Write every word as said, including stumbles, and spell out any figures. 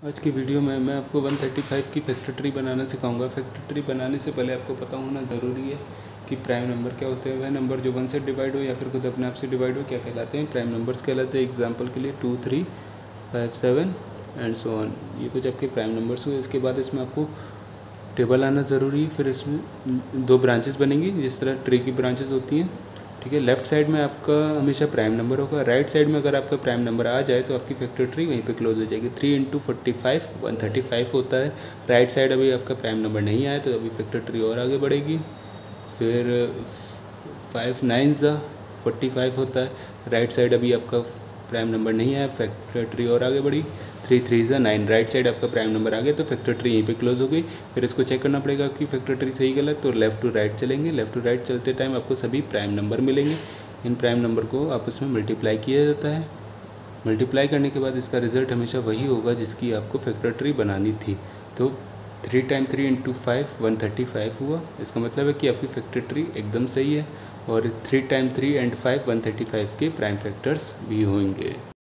आज की वीडियो में मैं आपको एक सौ पैंतीस की फैक्टर ट्री बनाना सिखाऊंगा। फैक्टर ट्री बनाने से पहले आपको पता होना ज़रूरी है कि प्राइम नंबर क्या होते हैं। वह नंबर जो वन से डिवाइड हो या फिर खुद अपने आप से डिवाइड हो क्या कहलाते हैं, प्राइम नंबर्स कहलाते हैं। एग्जांपल के लिए two three five seven and so on, ये कुछ आपके प्राइम नंबर्स हुए। इसके बाद इसमें आपको टेबल आना ज़रूरी है। फिर इसमें दो ब्रांचेस बनेंगी जिस तरह ट्री की ब्रांचेस होती हैं, ठीक है। लेफ्ट साइड में आपका हमेशा प्राइम नंबर होगा। राइट साइड में अगर आपका प्राइम नंबर आ जाए तो आपकी फैक्टर ट्री वहीं पे क्लोज हो जाएगी। Three into forty five one thirty five होता है। राइट साइड अभी आपका प्राइम नंबर नहीं आया तो अभी फैक्टर ट्री और आगे बढ़ेगी। फिर फाइव नाइन ज़ा फोर्टी फाइव होता है। राइट साइड अभी आपका प्राइम नंबर नहीं आया, फैक्टर ट्री और आगे बढ़ी। थ्री थ्री ज़ा नाइन, राइट साइड आपका प्राइम नंबर आ गया तो फैक्टर ट्री यहीं पे क्लोज हो गई। फिर इसको चेक करना पड़ेगा कि फैक्टर ट्री सही गलत, तो लेफ़्ट टू राइट चलेंगे। लेफ़्ट टू राइट चलते टाइम आपको सभी प्राइम नंबर मिलेंगे। इन प्राइम नंबर को आपस में मल्टीप्लाई किया जाता है। मल्टीप्लाई करने के बाद इसका रिज़ल्ट हमेशा वही होगा जिसकी आपको फैक्टर ट्री बनानी थी। तो three time three into five one thirty five हुआ। इसका मतलब है कि आपकी फैक्टर ट्री एकदम सही है। और three time three and five one thirty five के प्राइम फैक्टर्स भी होंगे।